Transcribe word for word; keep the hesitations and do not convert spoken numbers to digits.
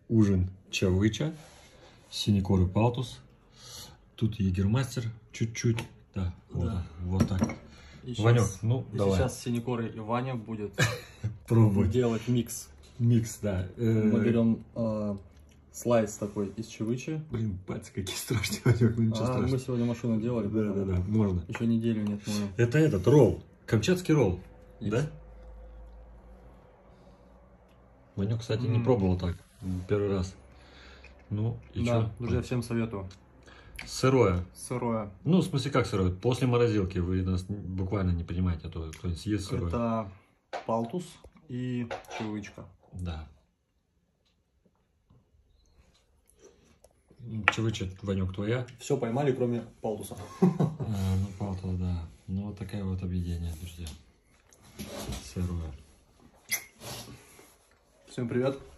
ужин чавыча, синекоры палтус. Тут егермастер чуть-чуть. Да, да. Вот, вот так. И Ванек, сейчас, ну и давай. Сейчас синекоры и Ваня будет пробовать делать микс. Микс, да. Мы берем э, слайс такой из чавычи. Блин, пальцы какие страшные, Ванек, ну ничего а, страшного. Мы сегодня машину делали. Да, да, да, можно. Еще неделю нет, можно. Это этот ролл, камчатский ролл, Есть. Да? Ванек, кстати, Mm. не пробовал так, первый раз. Ну, и да, что? друзья, всем советую. Сырое. Сырое. Ну, в смысле, как сырое? После морозилки, вы нас буквально не понимаете, а то кто-нибудь съест сырое. Это палтус и чавычка. Да. Чавыча, Ванек, твоя? Все поймали, кроме палтуса. А, ну, палтус, да. Ну, вот такое вот объединение, друзья. Сырое. Всем привет.